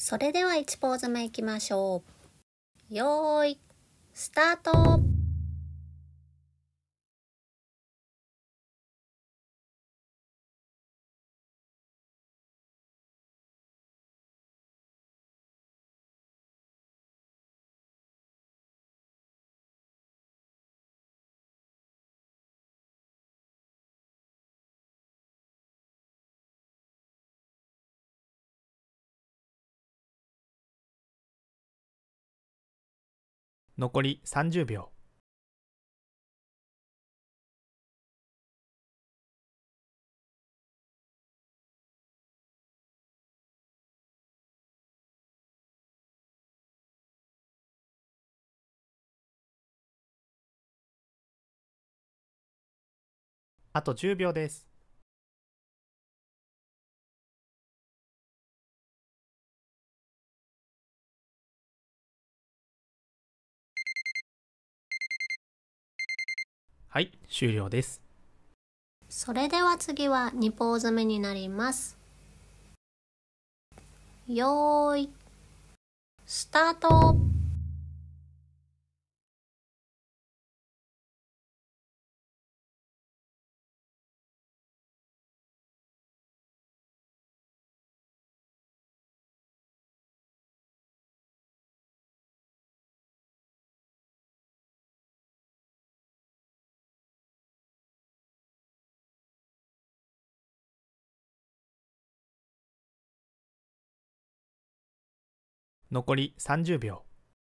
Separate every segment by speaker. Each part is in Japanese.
Speaker 1: それでは1ポーズ目いきましょう。よーい、スタート。
Speaker 2: 残り30秒。あと10秒です。はい、終了です。
Speaker 1: それでは次は2ポーズ目になります。よーい、スタート。
Speaker 2: 残り30秒。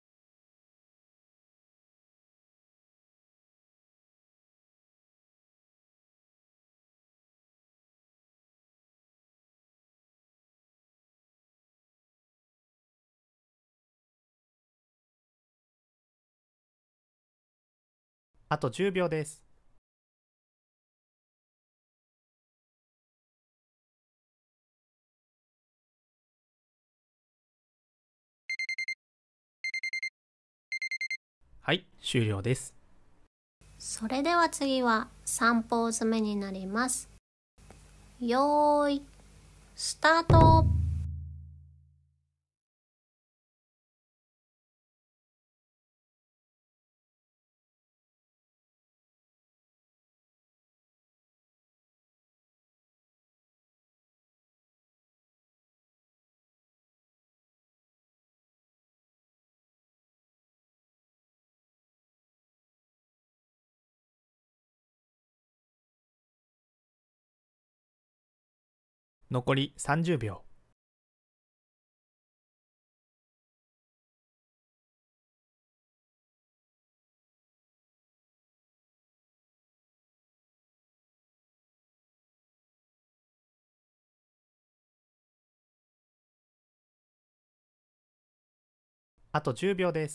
Speaker 2: あと10秒です。はい、終了です。
Speaker 1: それでは次は3ポーズ目になります。よーい、スタート。
Speaker 2: 残り30秒。あと10秒です。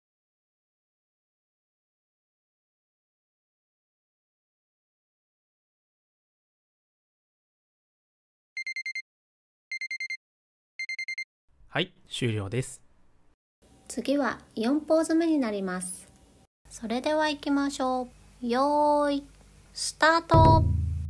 Speaker 2: はい、終了です。
Speaker 1: 次は4ポーズ目になります。それでは行きましょう。よーい、スタート。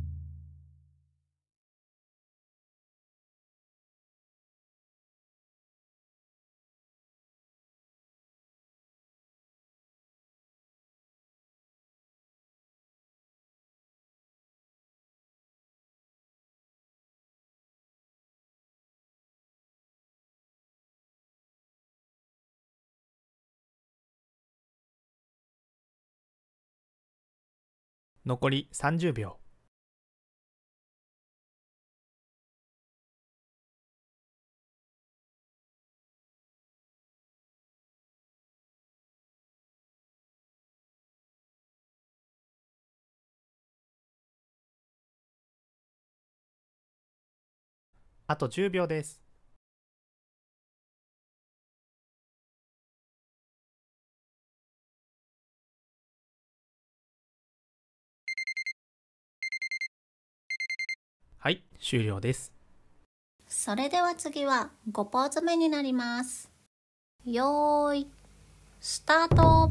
Speaker 2: 残り30秒。あと10秒です。はい、終了です。
Speaker 1: それでは次は5ポーズ目になります。よーい、スタート。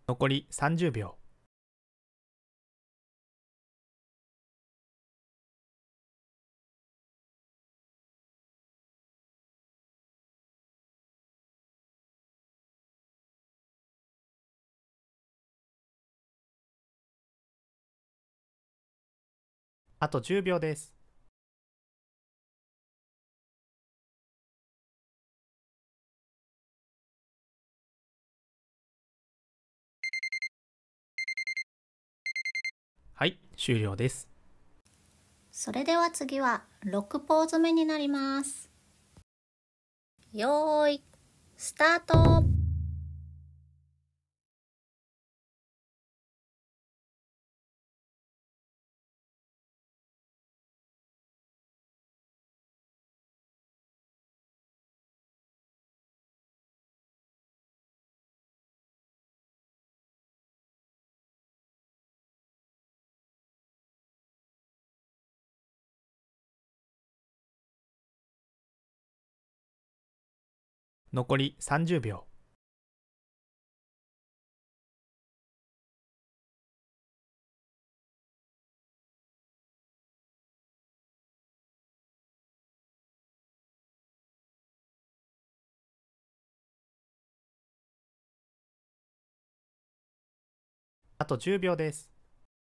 Speaker 2: 残り30秒。あと10秒です。はい、終了です。
Speaker 1: それでは次は6ポーズ目になります。よーい、スタート。
Speaker 2: 残り30秒。あと10秒です。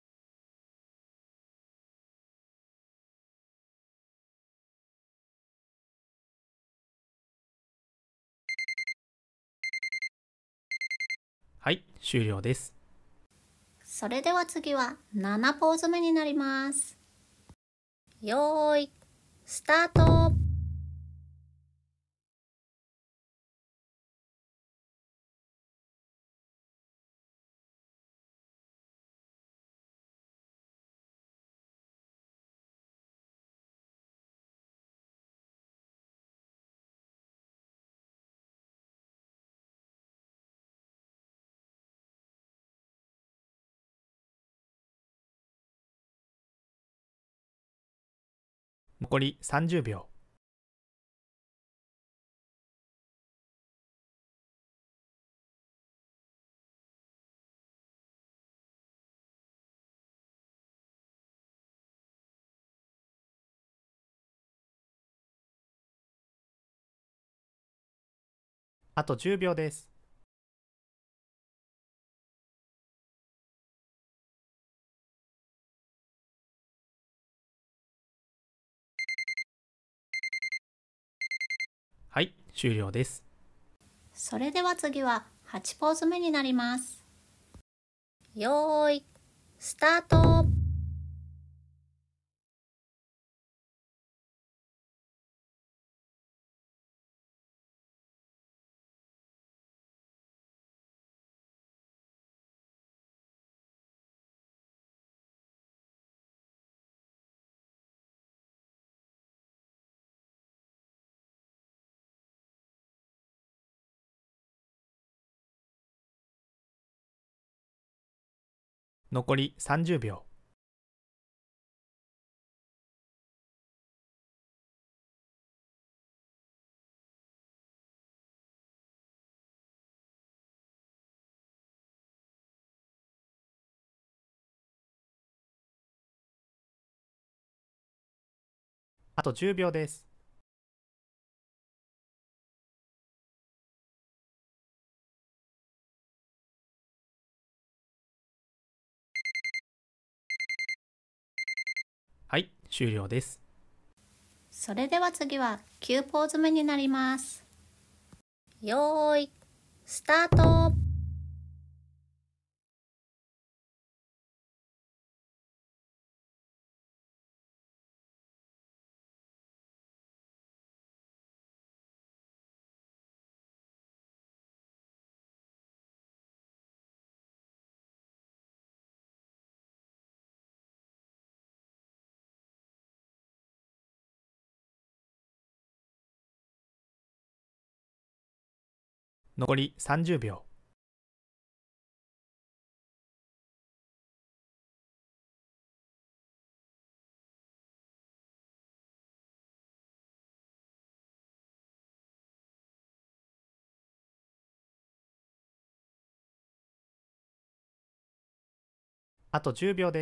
Speaker 2: はい、終了です。
Speaker 1: それでは次は7ポーズ目になります。よーい、スタート。
Speaker 2: 残り30秒。あと10秒です。はい、終了です。
Speaker 1: それでは次は8ポーズ目になります。よーい、スタート。
Speaker 2: 残り30秒。あと10秒です。はい、終了です。
Speaker 1: それでは次は9ポーズ目になります。よーい、スタート。
Speaker 2: 残り30秒。 あと10秒です。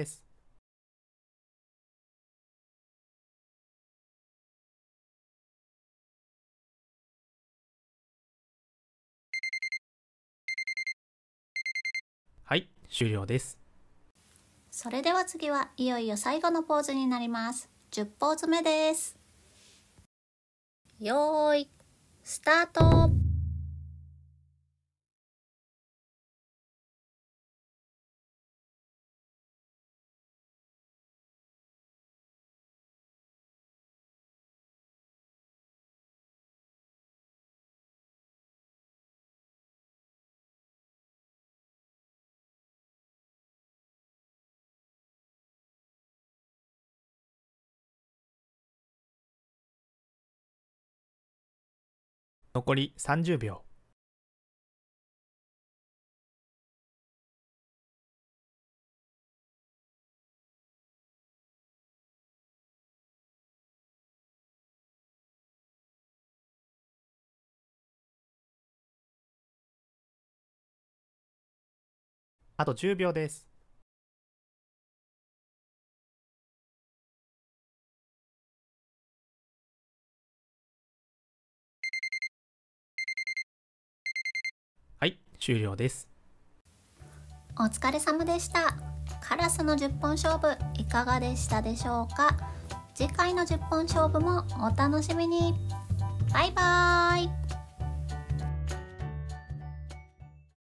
Speaker 2: はい、終了です。
Speaker 1: それでは次はいよいよ最後のポーズになります。10ポーズ目です。よーい、スタート。
Speaker 2: 残り30秒。あと10秒です。はい、終了です。
Speaker 1: お疲れ様でした。カラスの10本勝負いかがでしたでしょうか。次回の10本勝負もお楽しみに。バイバーイ。